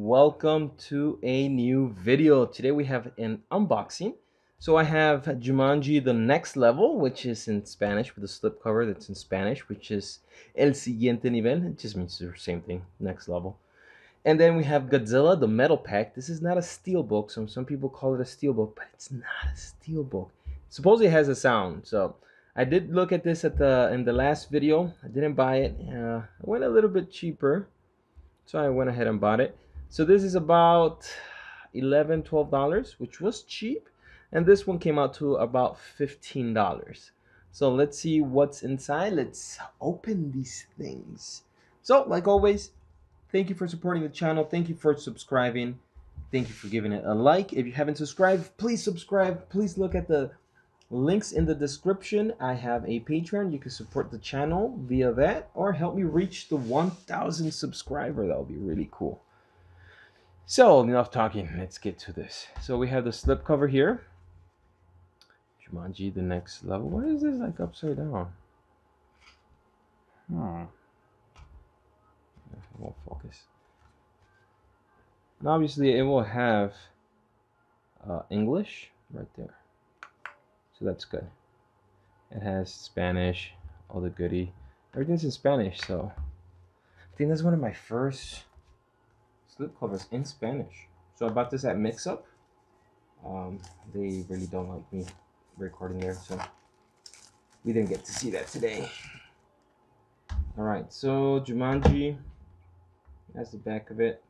welcome to a new video. Today we have an unboxing. So I have Jumanji The Next Level, which is in Spanish with a slipcover that's in Spanish, which is El Siguiente Nivel. It just means the same thing, next level. And then we have Godzilla The Metal Pack. This is not a steelbook. Some people call it a steelbook, but it's not a steelbook. Supposedly it has a sound. So I did look at this in the last video. I didn't buy it. I went a little bit cheaper. So I went ahead and bought it. So this is about $11, $12, which was cheap. And this one came out to about $15. So let's see what's inside. Let's open these things. So like always, thank you for supporting the channel. Thank you for subscribing. Thank you for giving it a like. If you haven't subscribed, please subscribe. Please look at the links in the description. I have a Patreon. You can support the channel via that or help me reach the 1,000 subscriber. That would be really cool. So enough talking. Let's get to this. So we have the slipcover here. Jumanji The Next Level. Why is this like upside down? It won't focus. And obviously it will have English right there. So that's good. It has Spanish, all the goodie. Everything's in Spanish, so I think that's one of my first slipcovers in Spanish. So I bought this at Mix Up. They really don't like me recording there, so we didn't get to see that today. Alright, so Jumanji, that's the back of it.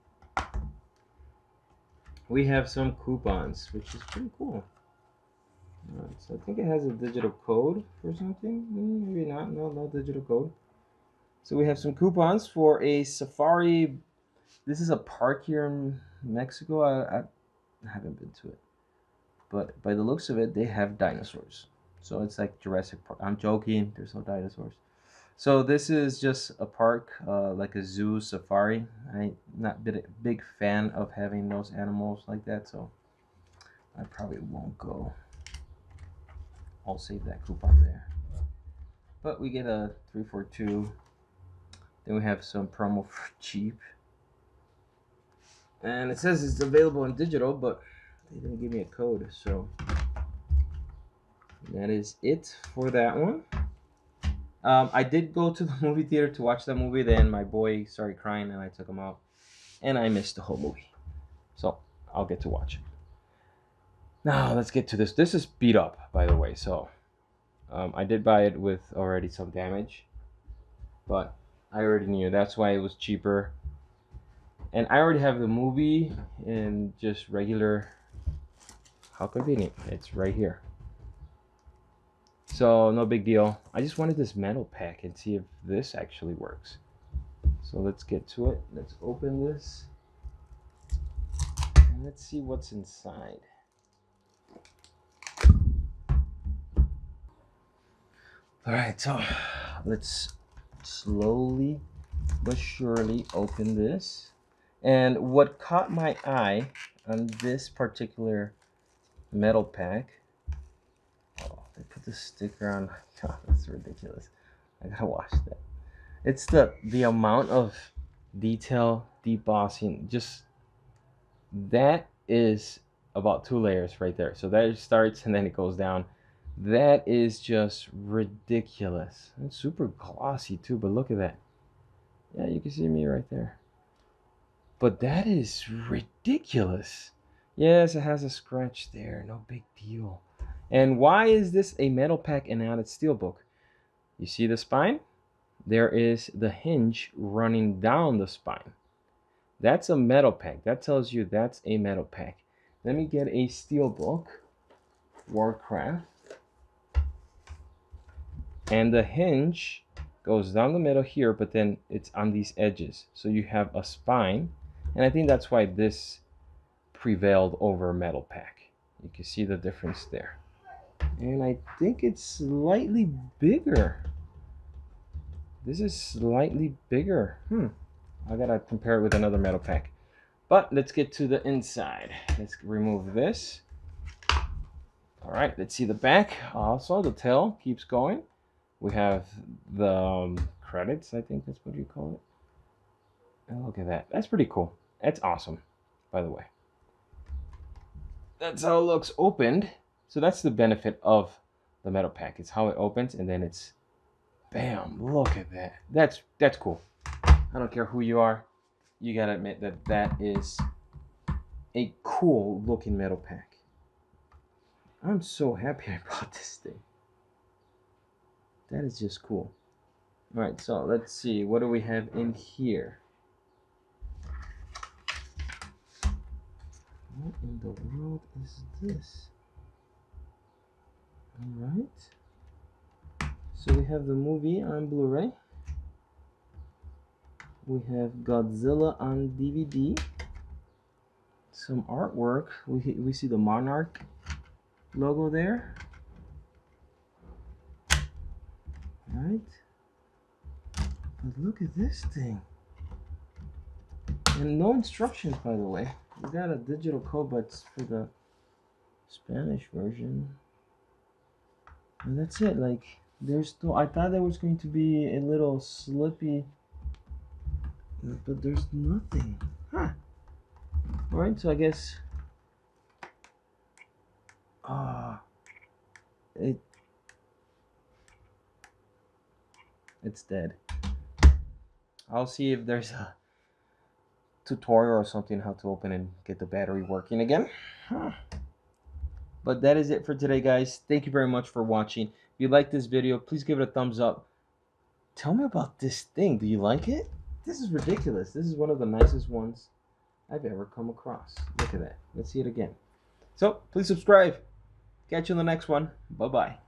We have some coupons, which is pretty cool. Alright, so I think it has a digital code for something. Maybe not. No digital code. So we have some coupons for a safari. This is a park here in Mexico. I haven't been to it, but by the looks of it, they have dinosaurs. So it's like Jurassic Park. I'm joking. There's no dinosaurs. So this is just a park, like a zoo safari. I'm not a big fan of having those animals like that, so I probably won't go. I'll save that coupon there. But we get a 3 for 2. Then we have some promo for cheap. And it says it's available in digital, but they didn't give me a code. So that is it for that one. I did go to the movie theater to watch that movie. Then my boy started crying and I took him out. And I missed the whole movie. So I'll get to watch it. Now let's get to this. This is beat up, by the way. So I did buy it with already some damage, but I already knew that's why it was cheaper. And I already have the movie in just regular. How convenient! It's right here. So no big deal. I just wanted this metal pack and see if this actually works. So let's get to it. Let's open this and let's see what's inside. All right, so let's slowly but surely open this. And what caught my eye on this particular metal pack, oh, they put the sticker on. God, that's ridiculous. I gotta wash that. It's the amount of detail, debossing. Just that is about 2 layers right there. So that starts and then it goes down. That is just ridiculous. It's super glossy too, but look at that. Yeah, you can see me right there. But that is ridiculous. Yes, it has a scratch there. No big deal. And why is this a metal pack and not a steelbook? You see the spine? There is the hinge running down the spine. That's a metal pack. That tells you that's a metal pack. Let me get a steelbook. Warcraft. And the hinge goes down the middle here, but then it's on these edges. So you have a spine. And I think that's why this prevailed over metal pack. You can see the difference there. And I think it's slightly bigger. This is slightly bigger. I gotta compare it with another metal pack. But let's get to the inside. Let's remove this. All right, let's see the back. Also, the tail keeps going. We have the credits, I think that's what you call it. And look at that. That's pretty cool. That's awesome, by the way. That's how it looks opened. So that's the benefit of the metal pack. It's how it opens, and then it's bam. Look at that. That's cool. I don't care who you are. You gotta admit that that is a cool looking metal pack. I'm so happy I bought this thing. That is just cool. All right, so let's see. What do we have in here? What in the world is this? All right. So we have the movie on Blu-ray. We have Godzilla on DVD. Some artwork. We see the Monarch logo there. All right. But look at this thing. And no instructions, by the way. We got a digital code, but it's for the Spanish version. And that's it. Like, there's still. I thought there was going to be a little slippy, but there's nothing. Huh. All right. So I guess. It's dead. I'll see if there's a tutorial or something how to open and get the battery working again. But that is it for today, guys. Thank you very much for watching. If you like this video, please give it a thumbs up. Tell me about this thing. Do you like it? This is ridiculous. This is one of the nicest ones I've ever come across. Look at that. Let's see it again. So please subscribe. Catch you in the next one. Bye bye.